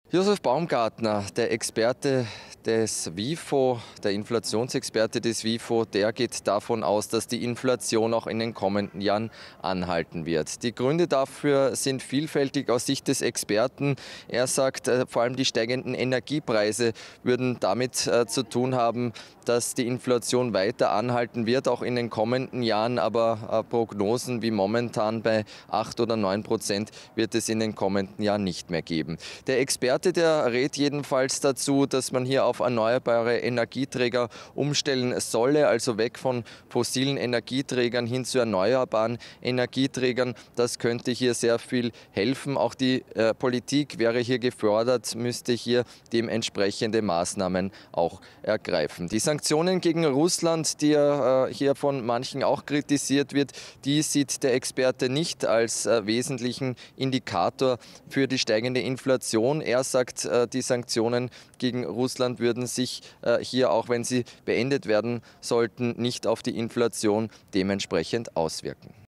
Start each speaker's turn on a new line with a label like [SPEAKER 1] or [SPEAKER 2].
[SPEAKER 1] Josef Baumgartner, der Experte des WIFO, der Inflationsexperte des WIFO, der geht davon aus, dass die Inflation auch in den kommenden Jahren anhalten wird. Die Gründe dafür sind vielfältig aus Sicht des Experten. Er sagt, vor allem die steigenden Energiepreise würden damit zu tun haben, dass die Inflation weiter anhalten wird, auch in den kommenden Jahren. Aber Prognosen wie momentan bei 8 oder 9% wird es in den kommenden Jahren nicht mehr geben. Der Experte, der rät jedenfalls dazu, dass man hier auf erneuerbare Energieträger umstellen solle, also weg von fossilen Energieträgern hin zu erneuerbaren Energieträgern. Das könnte hier sehr viel helfen. Auch die Politik wäre hier gefordert, müsste hier dementsprechende Maßnahmen auch ergreifen. Die Sanktionen gegen Russland, die hier von manchen auch kritisiert wird, die sieht der Experte nicht als wesentlichen Indikator für die steigende Inflation. Er sagt, die Sanktionen gegen Russland würden sich hier, auch wenn sie beendet werden sollten, nicht auf die Inflation dementsprechend auswirken.